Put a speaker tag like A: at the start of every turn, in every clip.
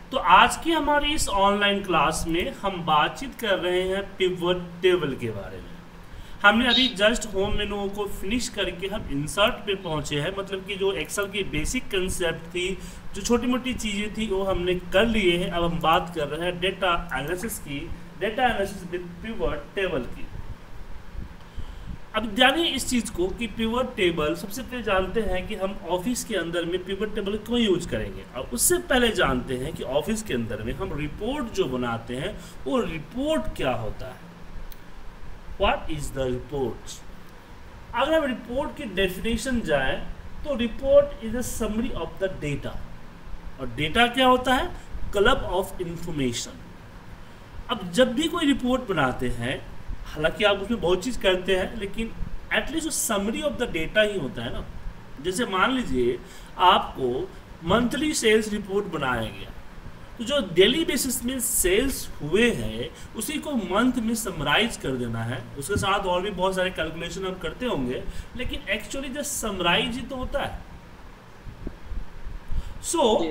A: तो आज की हमारी इस ऑनलाइन क्लास में हम बातचीत कर रहे हैं पिवट टेबल के बारे में। हमने अभी जस्ट होम मेनू को फिनिश करके हम इंसर्ट पे पहुंचे हैं, मतलब कि जो एक्सेल की बेसिक कंसेप्ट थी, जो छोटी मोटी चीज़ें थी वो हमने कर लिए हैं। अब हम बात कर रहे हैं डेटा एनालिसिस की, data analysis with pivot table की। अब जानिए इस चीज़ को कि पिवट टेबल, सबसे पहले जानते हैं कि हम ऑफिस के अंदर में पिवट टेबल क्यों यूज करेंगे, और उससे पहले जानते हैं कि ऑफिस के अंदर में हम रिपोर्ट जो बनाते हैं वो रिपोर्ट क्या होता है। What is the report? अगर हम रिपोर्ट की डेफिनेशन जाएं तो report is a summary of the data, और डेटा क्या होता है? Club of information. अब जब भी कोई रिपोर्ट बनाते हैं, हालांकि आप उसमें बहुत चीज़ करते हैं, लेकिन at least summary of the data ही होता है ना। जैसे मान लीजिए आपको मंथली सेल्स रिपोर्ट बनाया गया, तो जो डेली बेसिस में सेल्स हुए हैं उसी को मंथ में समराइज कर देना है। उसके साथ और भी बहुत सारे कैलकुलेशन हम करते होंगे, लेकिन एक्चुअली जस्ट समराइज ही तो होता है। सो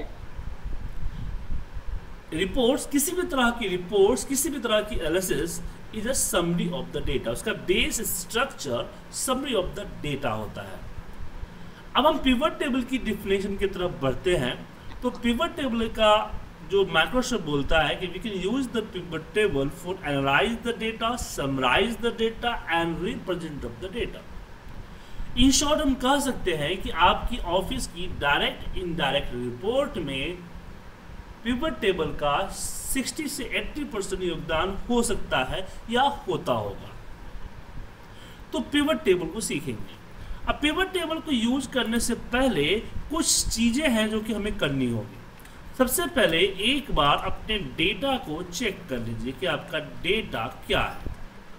A: रिपोर्ट्स, किसी भी तरह की रिपोर्ट्स, किसी भी तरह की analysis is a summary of the data. उसका base structure summary of the data होता है। अब हम पिवट टेबल की डिफिनेशन की तरफ बढ़ते हैं। तो पिवट टेबल का जो माइक्रोसॉफ्ट बोलता है कि we can use the pivot table for analyze the data, summarize the data and represent of the data. In short हम कह सकते हैं कि आपकी ऑफिस की डायरेक्ट इनडायरेक्ट रिपोर्ट में पिवट टेबल का 60 से 80% योगदान हो सकता है या होता होगा। तो पिवट टेबल को सीखेंगे। अब पिवट टेबल को यूज करने से पहले कुछ चीजें हैं जो कि हमें करनी होगी। सबसे पहले एक बार अपने डेटा को चेक कर लीजिए कि आपका डेटा क्या है।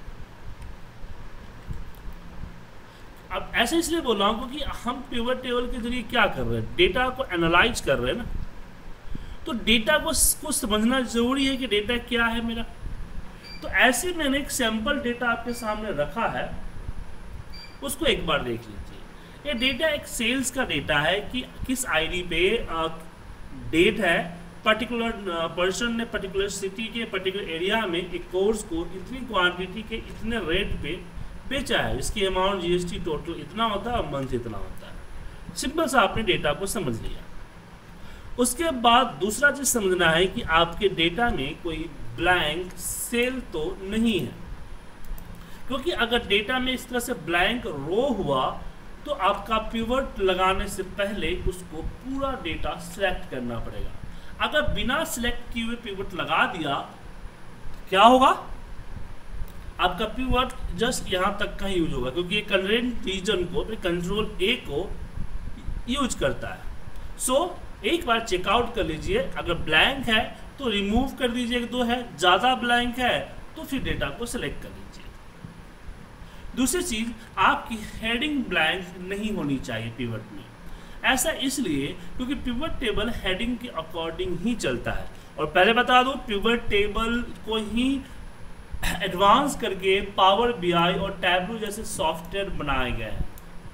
A: अब ऐसे इसलिए बोल रहा हूं क्योंकि हम पिवट टेबल के जरिए क्या कर रहे हैं, डेटा को एनालाइज कर रहे हैं ना। तो डेटा को समझना जरूरी है कि डेटा क्या है मेरा। तो ऐसे मैंने एक सैंपल डेटा आपके सामने रखा है, उसको एक बार देख लीजिए। ये डेटा एक सेल्स का डेटा है कि किस आईडी पे डेट है, पर्टिकुलर पर्सन ने पर्टिकुलर सिटी के पर्टिकुलर एरिया में एक कोर्स को इतनी क्वांटिटी के इतने रेट पे बेचा है। इसकी अमाउंट जीएसटी टोटल इतना होता है और मंथ इतना होता है। सिंपल सा आपने डेटा को समझ लिया। उसके बाद दूसरा चीज समझना है कि आपके डेटा में कोई ब्लैंक सेल तो नहीं है, क्योंकि अगर डेटा में इस तरह से ब्लैंक रो हुआ तो आपका पिवट लगाने से पहले उसको पूरा डेटा सिलेक्ट करना पड़ेगा। अगर बिना सिलेक्ट किए हुए पिवट लगा दिया, क्या होगा? आपका पिवट जस्ट यहां तक का यूज होगा, क्योंकि ये करेंट रीजन को कंट्रोल ए को यूज करता है। सो एक बार चेकआउट कर लीजिए। अगर ब्लैंक है तो रिमूव कर दीजिए, दो है ज़्यादा ब्लैंक है तो फिर डेटा को सिलेक्ट कर लीजिए। दूसरी चीज़, आपकी हेडिंग ब्लैंक नहीं होनी चाहिए पिवट में। ऐसा इसलिए क्योंकि पिवट टेबल हेडिंग के अकॉर्डिंग ही चलता है। और पहले बता दूं, पिवट टेबल को ही एडवांस करके पावर बीआई और टैब्लू जैसे सॉफ्टवेयर बनाए गए हैं।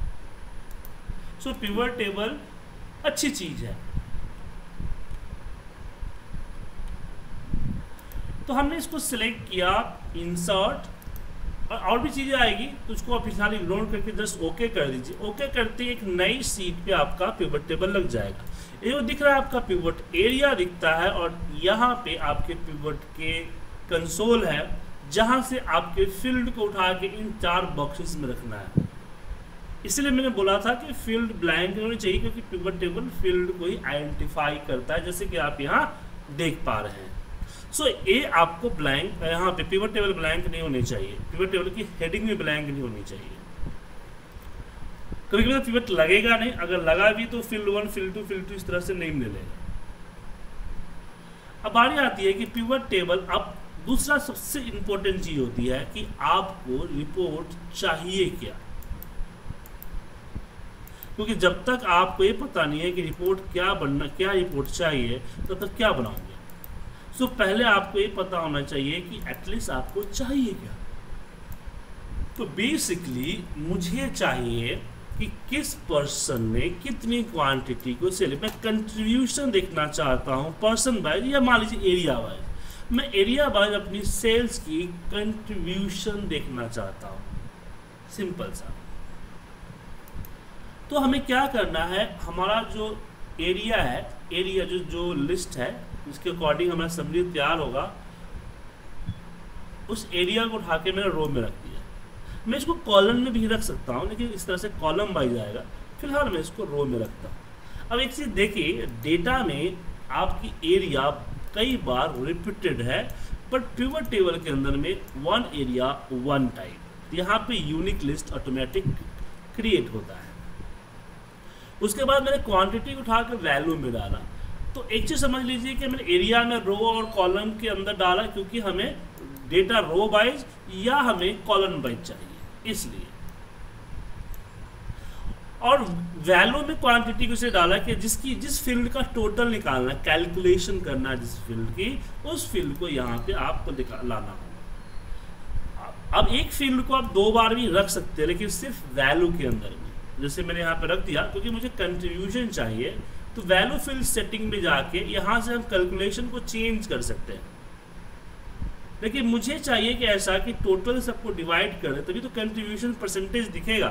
A: सो पिवट टेबल अच्छी चीज़ है। तो हमने इसको सिलेक्ट किया, इंसर्ट, और भी चीज़ें आएगी तो उसको आप फिलहाल इग्नोर करके जस्ट ओके कर दीजिए। ओके करते ही एक नई सीट पे आपका पिवट टेबल लग जाएगा। ये जो दिख रहा है आपका पिवट एरिया दिखता है, और यहाँ पे आपके पिवट के कंसोल है, जहाँ से आपके फील्ड को उठा के इन 4 बॉक्सेस में रखना है। इसलिए मैंने बोला था कि फील्ड ब्लैंक होनी चाहिए, क्योंकि पिवट टेबल फील्ड को ही आइडेंटिफाई करता है, जैसे कि आप यहाँ देख पा रहे हैं। सो ये आपको ब्लैंक, यहाँ पे पिवट टेबल ब्लैंक नहीं होनी चाहिए। पिवट टेबल की हेडिंग भी ब्लैंक नहीं होनी चाहिए। कभी कभी तो पिवट लगेगा नहीं, अगर लगा भी तो फील्ड 1, फील्ड 2, फील्ड 2 इस तरह से नहीं मिलेगा। अब बारी आती है कि पिवट टेबल, अब दूसरा सबसे इंपॉर्टेंट चीज होती है कि आपको रिपोर्ट चाहिए क्या। क्योंकि जब तक आपको ये पता नहीं है कि रिपोर्ट क्या बनना, क्या रिपोर्ट चाहिए, तब तक क्या बनाओगे। सो पहले आपको ये पता होना चाहिए कि एटलीस्ट आपको चाहिए क्या। तो बेसिकली मुझे चाहिए कि किस पर्सन ने कितनी क्वांटिटी को सेल, मैं कंट्रीब्यूशन देखना चाहता हूँ पर्सन वाइज या मान लीजिए एरिया वाइज, मैं एरिया वाइज अपनी सेल्स की कंट्रीब्यूशन देखना चाहता हूँ, सिंपल सा। तो हमें क्या करना है, हमारा जो एरिया है, एरिया जो लिस्ट है जिसके अकॉर्डिंग हमारा समरी तैयार होगा, उस एरिया को उठा के मैंने रो में रख दिया। मैं इसको कॉलम में भी रख सकता हूँ, लेकिन इस तरह से कॉलम वाइज आएगा, फिलहाल मैं इसको रो में रखता हूँ। अब एक चीज़ देखिए, डेटा में आपकी एरिया कई बार रिपीटेड है, बट पिवट टेबल के अंदर में वन एरिया वन टाइप, यहाँ पे यूनिक लिस्ट ऑटोमेटिक क्रिएट होता है। उसके बाद मैंने क्वांटिटी उठा कर वैल्यू में डाला। तो एक चीज़ समझ लीजिए कि मैंने एरिया में रो और कॉलम के अंदर डाला, क्योंकि हमें डेटा रो वाइज या हमें कॉलम वाइज चाहिए, इसलिए। और वैल्यू में क्वांटिटी को से डाला कि जिस फील्ड का टोटल निकालना, कैलकुलेशन करना जिस फील्ड की, उस फील्ड को यहाँ पे आपको लाना होगा। अब एक फील्ड को आप 2 बार भी रख सकते हैं, लेकिन सिर्फ वैल्यू के अंदर में। जैसे मैंने यहाँ पे रख दिया, क्योंकि मुझे कंट्रीब्यूशन चाहिए, तो वैल्यू फील्ड सेटिंग में जाके यहाँ से हम कैलकुलेशन को चेंज कर सकते हैं। लेकिन मुझे चाहिए कि ऐसा कि टोटल सबको डिवाइड करें, तभी तो कंट्रीब्यूशन परसेंटेज दिखेगा।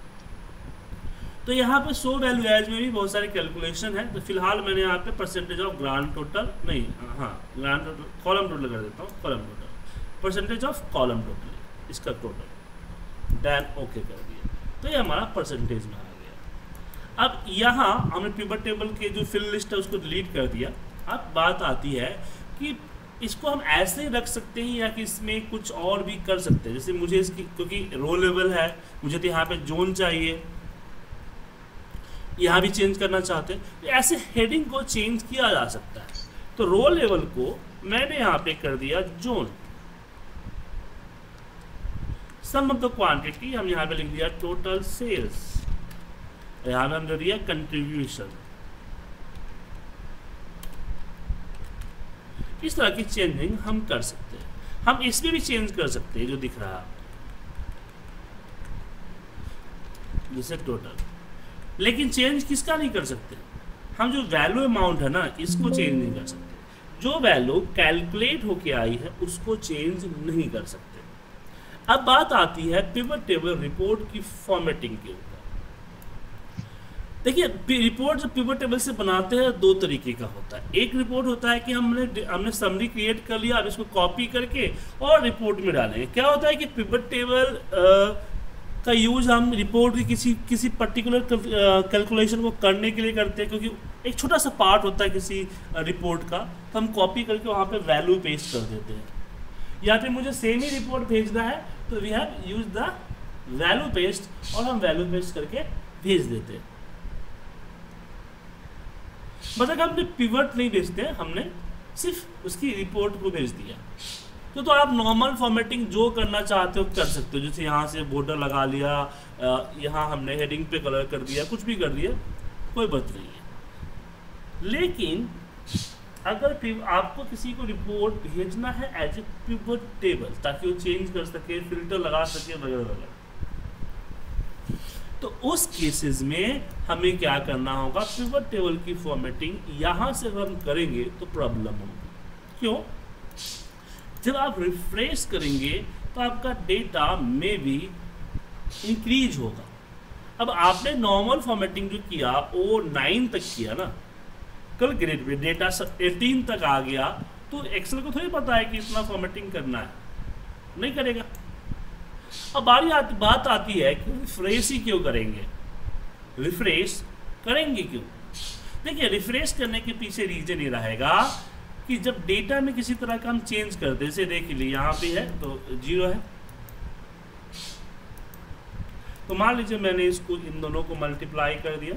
A: तो यहाँ पे शो वैल्यू एज में भी बहुत सारे कैलकुलेशन है। तो फिलहाल मैंने यहाँ पे परसेंटेज ऑफ ग्रांड टोटल नहीं, हाँ ग्रांड टोटल, कॉलम टोटल कर देता हूँ, column total, percentage of column total, इसका टोटल, देन ओके कर दिया। तो ये हमारा परसेंटेज में आ गया। अब यहाँ हमने पिवट टेबल के जो फिल लिस्ट है उसको डिलीट कर दिया। अब बात आती है कि इसको हम ऐसे रख सकते हैं या कि इसमें कुछ और भी कर सकते हैं। जैसे मुझे इसकी, क्योंकि रो लेवल है, मुझे तो यहाँ पे जोन चाहिए, यहाँ भी चेंज करना चाहते हैं, तो ऐसे हेडिंग को चेंज किया जा सकता है। तो रो लेवल को मैंने यहाँ पे कर दिया zone, sum of the quantity हम यहाँ पे लिख दिया टोटल सेल्स, यहाँ पे हमने दिया कंट्रीब्यूशन। इस तरह की चेंजिंग हम कर सकते हैं। हम इसमें भी चेंज कर सकते हैं, जो दिख रहा है जैसे टोटल, लेकिन चेंज किसका नहीं कर सकते, हम जो वैल्यू अमाउंट है ना, इसको चेंज नहीं कर सकते। जो वैल्यू कैलकुलेट होके आई है उसको चेंज नहीं कर सकते। अब बात आती है पिवट टेबल रिपोर्ट की फॉर्मेटिंग के ऊपर। देखिए, रिपोर्ट जब पिवट टेबल से बनाते हैं 2 तरीके का होता है। एक रिपोर्ट होता है कि हमने समरी क्रिएट कर लिया, अब इसको कॉपी करके और रिपोर्ट में डालेंगे। क्या होता है कि पिवट टेबल का यूज हम रिपोर्ट की किसी पर्टिकुलर कैलकुलेशन को करने के लिए करते हैं, क्योंकि एक छोटा सा पार्ट होता है किसी रिपोर्ट का, तो हम कॉपी करके वहाँ पे वैल्यू पेस्ट कर देते हैं। या फिर मुझे सेम ही रिपोर्ट भेजना है तो we have use the value paste, और हम वैल्यू पेस्ट करके भेज देते हैं। मतलब हमने पिवट नहीं भेजते हैं, हमने सिर्फ उसकी रिपोर्ट को भेज दिया। तो आप नॉर्मल फॉर्मेटिंग जो करना चाहते हो कर सकते हो। जैसे यहाँ से बॉर्डर लगा लिया, यहाँ हमने हेडिंग पे कलर कर दिया, कुछ भी कर दिया, कोई बात नहीं है। लेकिन अगर आपको किसी को रिपोर्ट भेजना है एज ए पिवट टेबल, ताकि वो चेंज कर सके, फिल्टर लगा सके वगैरह वगैरह, तो उस केसेस में हमें क्या करना होगा, पिवट टेबल की फॉर्मेटिंग यहाँ से हम करेंगे तो प्रॉब्लम होगी। क्यों? जब आप रिफ्रेश करेंगे तो आपका डेटा में भी इंक्रीज होगा। अब आपने नॉर्मल फॉर्मेटिंग जो किया वो 9 तक किया ना, कल ग्रेड में डेटा 18 तक आ गया, तो एक्सेल को थोड़ी पता है कि इतना फॉर्मेटिंग करना है, नहीं करेगा। अब बात आती है कि रिफ्रेश ही क्यों करेंगे, रिफ्रेश करेंगे क्यों? देखिए, रिफ्रेश करने के पीछे रीजन ये रहेगा कि जब डेटा में किसी तरह का हम चेंज करते, जैसे देख लीजिए यहाँ पे है तो 0 है, तो मान लीजिए मैंने इसको इन दोनों को मल्टीप्लाई कर दिया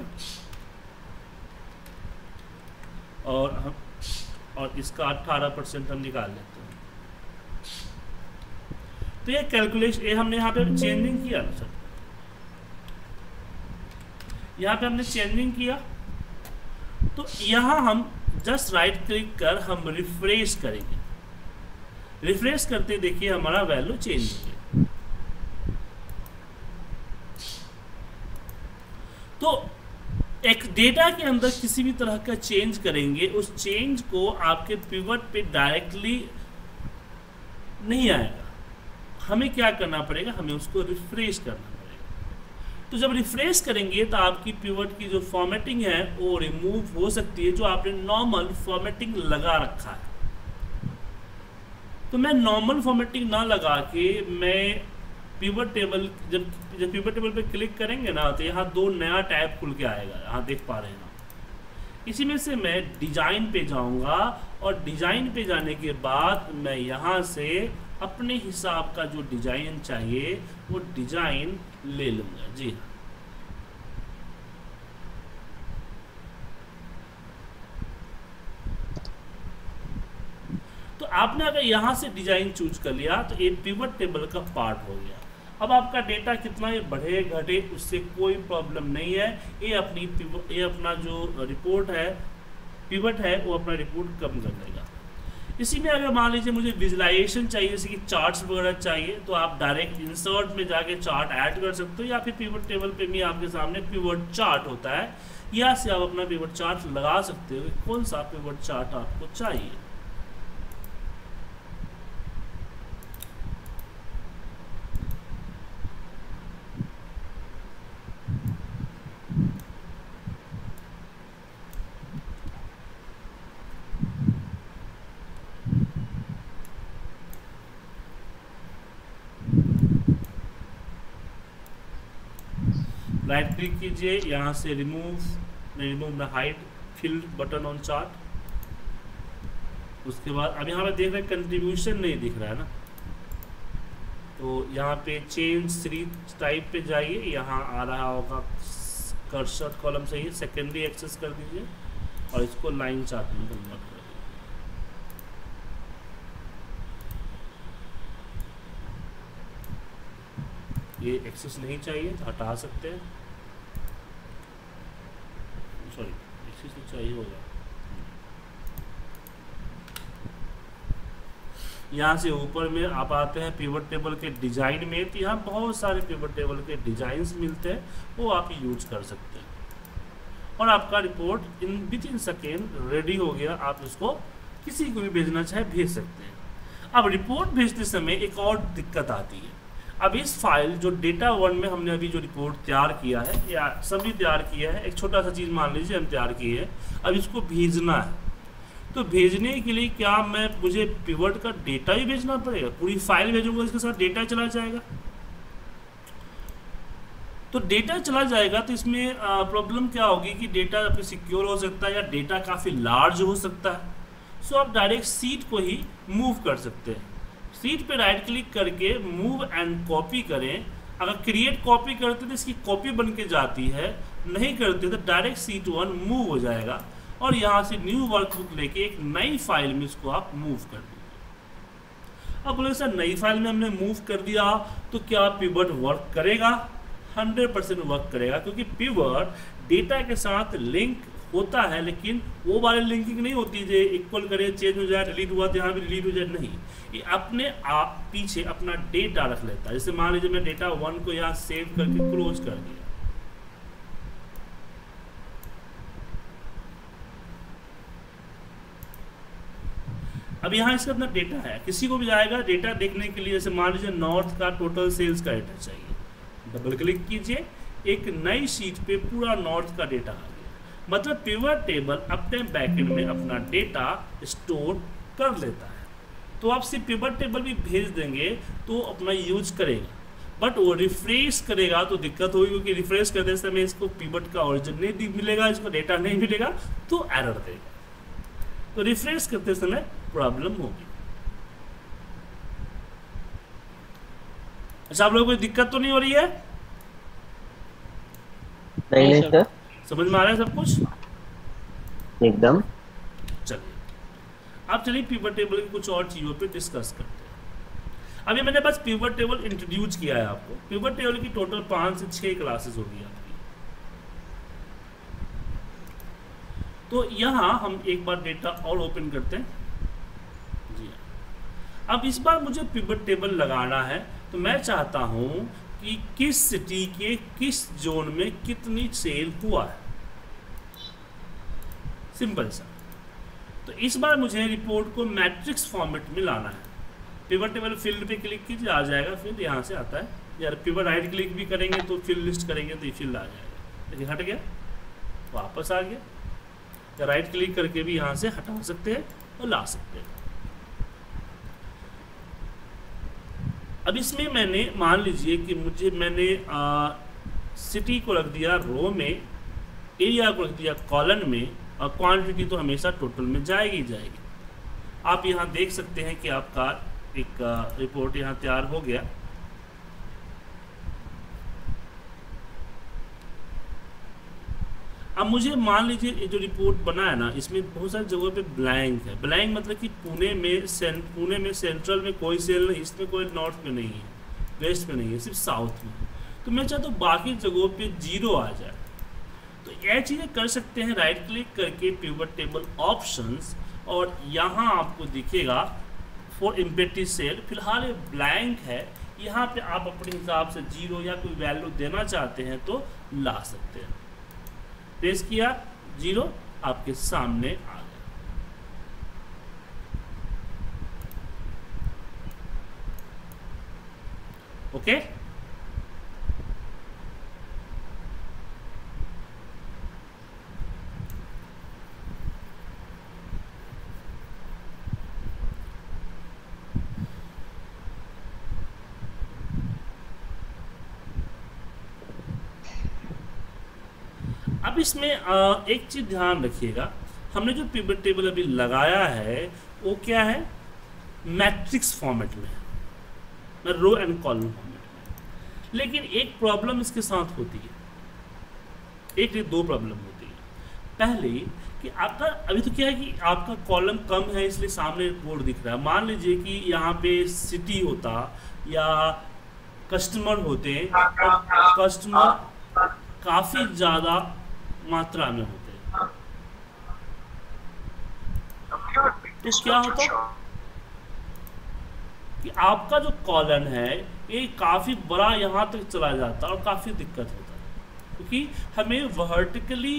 A: और इसका 18% हम निकाल लेते हैं। तो ये कैलकुलेशन, ये हमने यहाँ पे चेंजिंग किया ना सर, यहाँ पे हमने चेंजिंग किया, तो यहाँ हम जस्ट राइट क्लिक कर हम रिफ्रेश करेंगे। रिफ्रेश करते देखिए हमारा वैल्यू चेंज हो गया। तो एक डेटा के अंदर किसी भी तरह का चेंज करेंगे, उस चेंज को आपके पिवट पे डायरेक्टली नहीं आएगा, हमें क्या करना पड़ेगा, हमें उसको रिफ्रेश करना पड़ेगा। तो जब रिफ्रेश करेंगे तो आपकी पिवट की जो फॉर्मेटिंग है वो रिमूव हो सकती है, जो आपने नॉर्मल फॉर्मेटिंग लगा रखा है। तो मैं नॉर्मल फॉर्मेटिंग ना लगा के मैं पिवट टेबल, जब पिवट टेबल पे क्लिक करेंगे ना तो यहाँ दो नया टैब खुल के आएगा, यहाँ देख पा रहे हैं आप। इसी में से मैं डिजाइन पे जाऊंगा और डिजाइन पे जाने के बाद मैं यहाँ से अपने हिसाब का जो डिजाइन चाहिए वो डिजाइन ले लूंगा। जी हाँ, तो आपने अगर यहाँ से डिजाइन चूज कर लिया तो ये पिवट टेबल का पार्ट हो गया। अब आपका डेटा कितना ये बढ़े घटे उससे कोई प्रॉब्लम नहीं है, ये अपना जो रिपोर्ट है पिवट है वो अपना रिपोर्ट कम कर देगा। इसी में अगर मान लीजिए मुझे विजुलाइजेशन चाहिए, जैसे कि चार्ट्स वगैरह चाहिए, तो आप डायरेक्ट इंसर्ट में जाके चार्ट ऐड कर सकते हो, या फिर पिवट टेबल पे भी आपके सामने पिवट चार्ट होता है, यहाँ से आप अपना पिवट चार्ट लगा सकते हो कि कौन सा पिवट चार्ट आपको चाहिए। राइट क्लिक कीजिए, यहाँ से remove the hide field button on chart. उसके बाद अब यहाँ पे देख रहे हैं कंट्रीब्यूशन नहीं दिख रहा है ना, तो यहाँ पे चेंज सीरीज टाइप पे जाइए, यहाँ आ रहा होगा कर्सर कॉलम से ही सेकेंडरी एक्सेस कर दीजिए और इसको लाइन चार्ट में कन्वर्ट कर दीजिए। ये एक्सेस नहीं चाहिए तो हटा सकते हैं, सॉरी एक्सेस नहीं चाहिए होगा। यहाँ से ऊपर में आप आते हैं पिवट टेबल के डिजाइन में, तो यहाँ बहुत सारे पिवट टेबल के डिजाइन्स मिलते हैं, वो आप यूज कर सकते हैं और आपका report with in second ready हो गया। आप इसको किसी को भी भेजना चाहे भेज सकते हैं। अब रिपोर्ट भेजते समय एक और दिक्कत आती है। अब इस फाइल जो डेटा वन में हमने अभी जो रिपोर्ट तैयार किया है या सभी तैयार किया है, एक छोटा सा चीज़ मान लीजिए हम तैयार किए हैं, अब इसको भेजना है। तो भेजने के लिए क्या मुझे पिवट का डेटा ही भेजना पड़ेगा? पूरी फाइल भेजूंगा इसके साथ डेटा चला जाएगा? तो डेटा चला जाएगा तो इसमें प्रॉब्लम क्या होगी कि डेटा आपके सिक्योर हो सकता है या डेटा काफ़ी लार्ज हो सकता है। सो आप डायरेक्ट सीट को ही मूव कर सकते हैं। सीट पे राइट क्लिक करके मूव एंड कॉपी करें। अगर क्रिएट कॉपी करते तो इसकी कॉपी बन के जाती है, नहीं करते तो डायरेक्ट सीट वन मूव हो जाएगा और यहाँ से न्यू वर्कबुक लेके एक नई फाइल में इसको आप मूव कर दीजिए। अब बोले सर नई फाइल में हमने मूव कर दिया तो क्या पिवट वर्क करेगा? 100% वर्क करेगा, क्योंकि पिवट डेटा के साथ लिंक होता है, लेकिन वो वाली लिंकिंग नहीं होती जो इक्वल करे चेंज हो जाए, डिलीट हुआ तो यहाँ भी डिलीट हो जाए, नहीं। ये अपने आप पीछे अपना डेटा रख लेता है। जैसे मान लीजिए मैं डेटा वन को यहाँ सेव करके क्लोज कर दिया, अब यहाँ इसका अपना डेटा है, किसी को भी जाएगा डेटा देखने के लिए। जैसे मान लीजिए नॉर्थ का टोटल सेल्स का डेटा चाहिए, डबल क्लिक कीजिए, एक नई शीट पे पूरा नॉर्थ का डेटा आ गया। मतलब पिवट टेबल अपने बैकएंड में अपना डेटा स्टोर कर लेता है। तो आप सिर्फ पिवट टेबल भी भेज देंगे तो अपना यूज करेगा, बट वो रिफ्रेश करेगा तो दिक्कत होगी, क्योंकि रिफ्रेश करते समय इसको पिवट का ओरिजिन नहीं मिलेगा, इसको डेटा नहीं मिलेगा तो एरर देगा। तो रिफ्रेश करते समय प्रॉब्लम होगी। अच्छा, आप लोगों को कोई दिक्कत तो नहीं हो रही है?
B: नहीं सर,
A: समझ में आ रहा है सब कुछ?
B: एकदम।
A: चलिए अब चलिए पिवट टेबल की कुछ और चीज़ों पे डिस्कस करते हैं। अभी मैंने बस पिवट टेबल इंट्रोड्यूस किया है आपको। पिवट टेबल की टोटल 5 से 6 क्लासेस होगी आपकी। तो यहाँ हम एक बार डेटा और ओपन करते हैं। जी अब इस बार मुझे पिवट टेबल लगाना है, तो मैं चाहता हूँ कि किस सिटी के किस जोन में कितनी सेल हुआ है, सिंपल सा। तो इस बार मुझे रिपोर्ट को मैट्रिक्स फॉर्मेट में लाना है। पिवट टेबल फील्ड पे क्लिक कीजिए, आ जाएगा, फिर यहाँ से आता है। यार पिवट राइट क्लिक भी करेंगे तो फील्ड लिस्ट करेंगे तो ये फील्ड आ जाएगा, लेकिन हट गया, वापस आ गया। या राइट क्लिक करके भी यहाँ से हटा सकते हैं और ला सकते हैं। अब इसमें मैंने मान लीजिए कि मैंने सिटी को रख दिया रो में, एरिया को रख दिया कॉलम में, और क्वांटिटी तो हमेशा टोटल में जाएगी ही जाएगी। आप यहाँ देख सकते हैं कि आपका एक रिपोर्ट यहाँ तैयार हो गया। अब मुझे मान लीजिए ये जो रिपोर्ट बना है ना, इसमें बहुत सारी जगहों पे ब्लैंक है। ब्लैंक मतलब कि पुणे में सेंट्रल में कोई सेल नहीं, इसमें कोई नॉर्थ में नहीं है, वेस्ट में नहीं है, सिर्फ साउथ में। तो मैं चाहता हूँ बाकी जगहों पे 0 आ जाए। तो यह चीज़ें कर सकते हैं राइट क्लिक करके पिवट टेबल ऑप्शंस, और यहाँ आपको दिखेगा फॉर एम्प्टी सेल। फिलहाल ये ब्लैंक है, यहाँ पे आप अपने हिसाब से 0 या कोई वैल्यू देना चाहते हैं तो ला सकते हैं। प्रेस किया, 0 आपके सामने आ गया। ओके, अब इसमें एक चीज ध्यान रखिएगा, हमने जो पिवट टेबल अभी लगाया है वो क्या है, मैट्रिक्स फॉर्मेट में है, रो एंड कॉलम फॉर्मेट में। लेकिन एक प्रॉब्लम इसके साथ होती है, एक नहीं 2 प्रॉब्लम होती है। पहले कि आपका अभी तो क्या है कि आपका कॉलम कम है, इसलिए सामने रिपोर्ट दिख रहा है। मान लीजिए कि यहाँ पे सिटी होता या कस्टमर होते, और कस्टमर काफ़ी ज़्यादा मात्रा में होते हैं, तो क्या होता कि आपका जो कॉलम है ये काफ़ी बड़ा यहाँ तक चला जाता और काफ़ी दिक्कत होता है, क्योंकि हमें वर्टिकली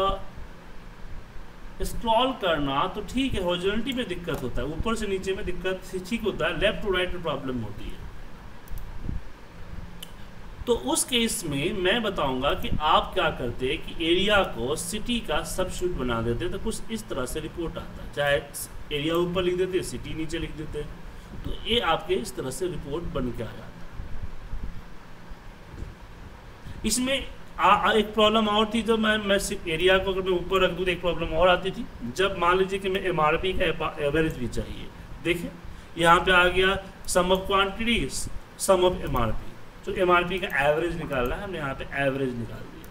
A: स्क्रॉल करना तो ठीक है, हॉरिजॉन्टली में दिक्कत होता है, ऊपर से नीचे में दिक्कत ठीक होता है, लेफ्ट टू राइट में प्रॉब्लम होती है। तो उस केस में मैं बताऊंगा कि आप क्या करते हैं कि एरिया को सिटी का सबशूट बना देते, तो कुछ इस तरह से रिपोर्ट आता है। चाहे एरिया ऊपर लिख देते, सिटी नीचे लिख देते, तो ये आपके इस तरह से रिपोर्ट बन के आ जाता है। इसमें एक प्रॉब्लम और थी, जब मैं एरिया को अगर मैं ऊपर रख दूँ तो एक प्रॉब्लम और आती थी। जब मान लीजिए कि मैं MRP का एवरेज भी चाहिए, देखिए यहाँ पे आ गया some of quantity, some of MRP। तो MRP का एवरेज निकालना है, हमने यहाँ पे एवरेज निकाल दिया,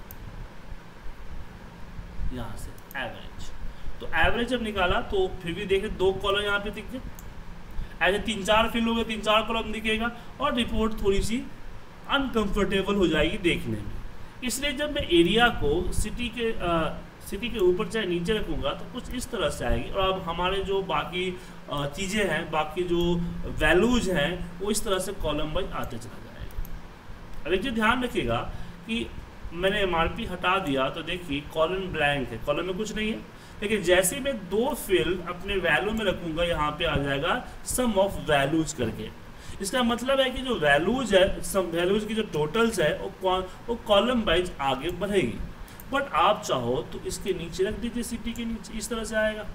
A: यहाँ से एवरेज। तो एवरेज जब निकाला तो फिर भी देखें 2 कॉलम यहाँ पे दिख गए, ऐसे 3-4 फिल हो गए, 3-4 कॉलम दिखेगा, और रिपोर्ट थोड़ी सी अनकंफर्टेबल हो जाएगी देखने में। इसलिए जब मैं एरिया को सिटी के ऊपर चाहे नीचे रखूँगा तो कुछ इस तरह से आएगी, और अब हमारे जो बाकी चीज़ें हैं, बाकी जो वैल्यूज हैं, वो इस तरह से कॉलम वाइज आते चला जाएगा। अब एक चीज़ ध्यान रखिएगा कि मैंने MRP हटा दिया तो देखिए कॉलम ब्लैंक है, कॉलम में कुछ नहीं है, लेकिन जैसे मैं 2 फील्ड अपने वैल्यू में रखूँगा, यहाँ पे आ जाएगा सम ऑफ वैल्यूज करके। इसका मतलब है कि जो वैल्यूज है, सम वैल्यूज की जो टोटल्स है वो कॉलम वाइज आगे बढ़ेगी। बट आप चाहो तो इसके नीचे रख दीजिए, सिटी के नीचे, इस तरह से आएगा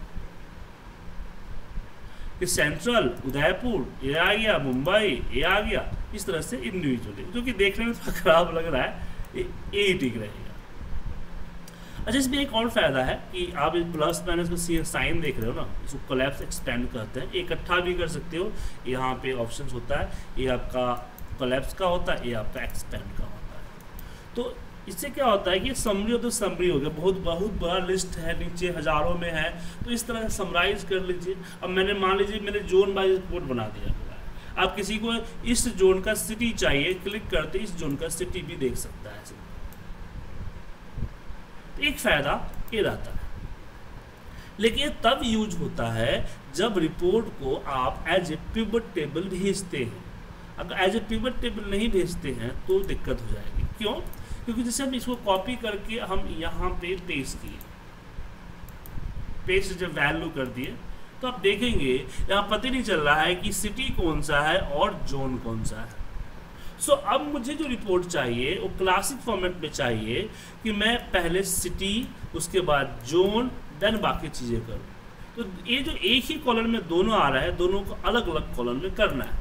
A: कि सेंट्रल उदयपुर ये आ गया, मुंबई ये आ गया, इस तरह से इंडिविजुअली, जो कि देखने में थोड़ा खराब लग रहा है, ये ठीक रहेगा। अच्छा, इसमें एक और फायदा है कि आप इस प्लस माइनस का साइन देख रहे हो ना, इसको कोलैप्स एक्सपेंड कहते हैं। इकट्ठा भी कर सकते हो, यहाँ पे ऑप्शंस होता है, ये आपका कोलैप्स का होता है, ये आपका एक्सपेंड का होता है। तो इससे क्या होता है कि समरी हो तो समरी हो गया, बहुत बड़ा लिस्ट है, नीचे हज़ारों में है, तो इस तरह समराइज कर लीजिए। अब मैंने मान लीजिए मैंने जोन वाइज रिपोर्ट बना दिया, आप किसी को इस जोन का सिटी चाहिए, क्लिक करते इस जोन का सिटी भी देख सकता है। तो एक फ़ायदा ये रहता है, लेकिन ये तब यूज होता है जब रिपोर्ट को आप एज ए पिवट टेबल भेजते हैं। अगर एज ए पिवट टेबल नहीं भेजते हैं तो दिक्कत हो जाएगी। क्यों? क्योंकि जैसे हम इसको कॉपी करके हम यहाँ पे पेस्ट किए, पेस्ट जब वैल्यू कर दिए तो आप देखेंगे यहाँ पता नहीं चल रहा है कि सिटी कौन सा है और जोन कौन सा है। सो अब मुझे जो रिपोर्ट चाहिए वो क्लासिक फॉर्मेट में चाहिए कि मैं पहले सिटी, उसके बाद जोन, देन बाकी चीज़ें करूँ। तो ये जो एक ही कॉलम में दोनों आ रहा है, दोनों को अलग अलग कॉलम में करना है।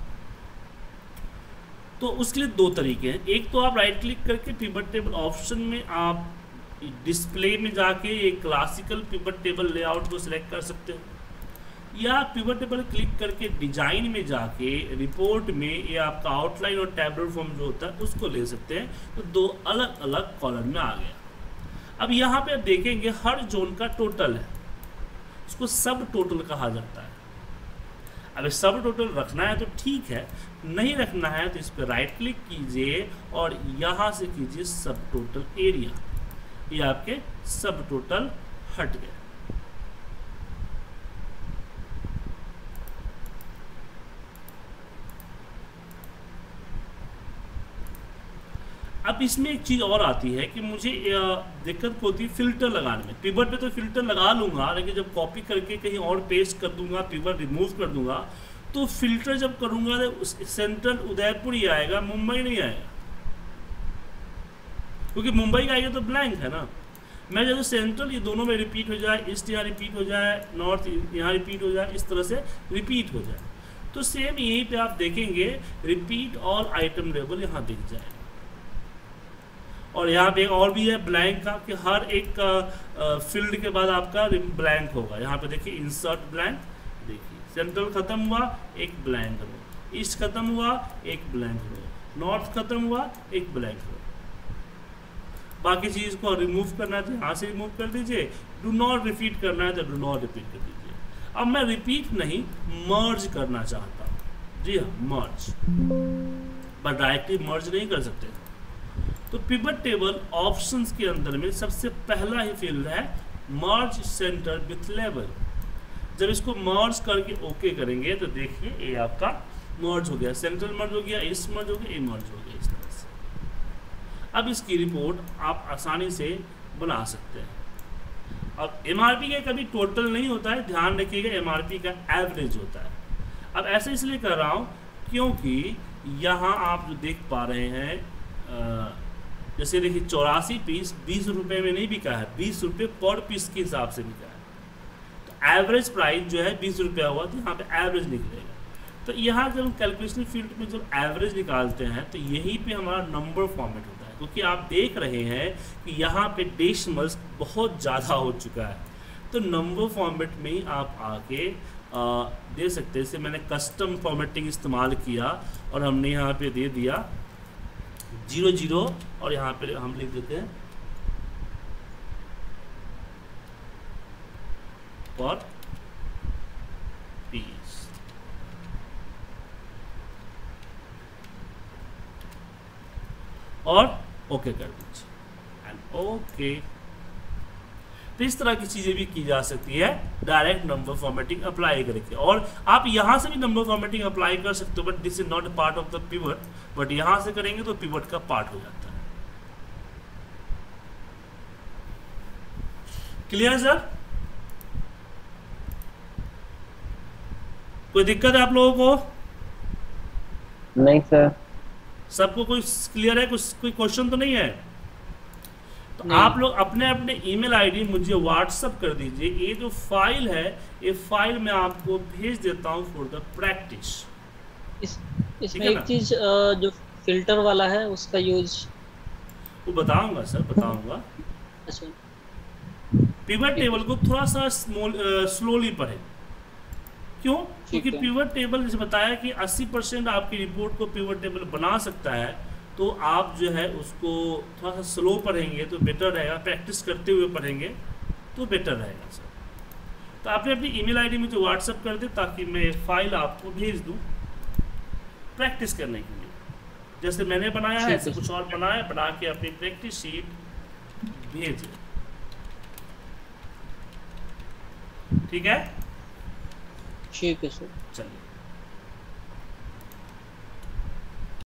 A: तो उसके लिए दो तरीके हैं। एक तो आप राइट क्लिक करके पिवट टेबल ऑप्शन में आप डिस्प्ले में जाके एक क्लासिकल पिवट टेबल लेआउट को सिलेक्ट कर सकते हैं, या पिवट टेबल क्लिक करके डिजाइन में जाके रिपोर्ट में ये आपका आउटलाइन और टैबुलर फॉर्म जो होता है उसको ले सकते हैं। तो दो अलग अलग कॉलम में आ गया। अब यहाँ पे आप देखेंगे हर जोन का टोटल है, उसको सब टोटल कहा जाता है। अगर सब टोटल रखना है तो ठीक है, नहीं रखना है तो इस पर राइट क्लिक कीजिए और यहाँ से कीजिए सब टोटल एरिया, ये आपके सब टोटल हट गए। अब इसमें एक चीज़ और आती है कि मुझे दिक्कत होती है फिल्टर लगाने में। पिवट पे तो फिल्टर लगा लूँगा, लेकिन जब कॉपी करके कहीं और पेस्ट कर दूंगा, पिवट रिमूव कर दूंगा, तो फिल्टर जब करूँगा तो सेंट्रल उदयपुर ही आएगा, मुंबई नहीं आएगा, क्योंकि मुंबई का आएगा तो ब्लैंक है ना। मैं जब सेंट्रल ये दोनों में रिपीट हो जाए, ईस्ट यहाँ रिपीट हो जाए, नॉर्थ यहाँ रिपीट हो जाए, इस तरह से रिपीट हो जाए, तो सेम यहीं पे आप देखेंगे रिपीट ऑल आइटम लेवल यहाँ दिख जाएगा। और यहाँ पे एक और भी है ब्लैंक का, कि हर एक फील्ड के बाद आपका ब्लैंक होगा। यहाँ पे देखिए इंसर्ट ब्लैंक, देखिए सेंट्रल खत्म हुआ एक ब्लैंक रो, ईस्ट खत्म हुआ एक ब्लैंक रो, नॉर्थ खत्म हुआ एक ब्लैंक रो। बाकी चीज़ को रिमूव करना है तो यहाँ से रिमूव कर दीजिए, डू नॉट रिपीट करना है तो डू नॉट रिपीट कर दीजिए। अब मैं रिपीट नहीं मर्ज करना चाहता हूँ, जी हाँ मर्ज, बट डायरेक्टली मर्ज नहीं कर सकते। तो पिवट टेबल ऑप्शंस के अंदर में सबसे पहला ही फील्ड है मर्ज सेंटर विथ लेवल। जब इसको मर्ज करके ओके करेंगे तो देखिए ये आपका मर्ज हो गया, सेंट्रल मर्ज हो गया, ईस्ट मर्ज हो गया, ये मर्ज हो गया, इस तरह से। अब इसकी रिपोर्ट आप आसानी से बना सकते हैं। अब एमआरपी का कभी टोटल नहीं होता है, ध्यान रखिएगा, एमआरपी का एवरेज होता है। अब ऐसा इसलिए कर रहा हूँ क्योंकि यहाँ आप जो देख पा रहे हैं, जैसे देखिए 84 पीस 20 रुपये में नहीं बिका है, 20 रुपये पर पीस के हिसाब से बिका है। तो एवरेज प्राइस जो है 20 रुपया हुआ, तो यहाँ पे एवरेज निकलेगा। तो यहाँ जब हम कैलकुलेशन फील्ड में जब एवरेज निकालते हैं तो यहीं पे हमारा नंबर फॉर्मेट होता है, क्योंकि आप देख रहे हैं कि यहाँ पे डेसिमल्स बहुत ज़्यादा हो चुका है। तो नंबर फॉर्मेट में ही आप आके दे सकते हैं। जैसे मैंने कस्टम फॉर्मेटिंग इस्तेमाल किया और हमने यहाँ पे दे दिया 00 और यहाँ पे हम लिख देते हैं पर पीस, और ओके कर दीजिए एंड ओके। तो इस तरह की चीज़ें भी की जा सकती है डायरेक्ट नंबर फॉर्मेटिंग अप्लाई करके। और आप यहाँ से भी नंबर फॉर्मेटिंग अप्लाई कर सकते हो, but this is not a part of the pivot, but यहाँ से करेंगे तो पिवट का पार्ट हो जाता है। Clear sir? कोई दिक्कत है आप लोगों को?
B: नहीं सर।
A: सबको कोई क्लियर है? कोई क्वेश्चन तो नहीं है? तो आप लोग अपने अपने ईमेल आईडी मुझे व्हाट्सअप कर दीजिए। ये जो फाइल है, ये फाइल मैं आपको भेज देता हूँ फॉर द प्रैक्टिस।
C: इसमें एक चीज जो फिल्टर वाला है उसका यूज
A: वो बताऊंगा सर, बताऊंगा।
C: अच्छा,
A: पिवट टेबल को थोड़ा सा स्लोली पढ़े। क्यों? क्योंकि पिवट टेबल जैसे बताया कि 80% आपकी रिपोर्ट को पिवट टेबल बना सकता है, तो आप जो है उसको थोड़ा सा स्लो पढ़ेंगे तो बेटर रहेगा, प्रैक्टिस करते हुए पढ़ेंगे तो बेटर रहेगा सर। तो आपने अपनी ईमेल आईडी मुझे व्हाट्सअप कर दे ताकि मैं फाइल आपको भेज दूं प्रैक्टिस करने के लिए। जैसे मैंने बनाया है ऐसे कुछ और बना के अपनी प्रैक्टिस शीट भेजिए। ठीक है?
C: ठीक है सर।
A: चलिए।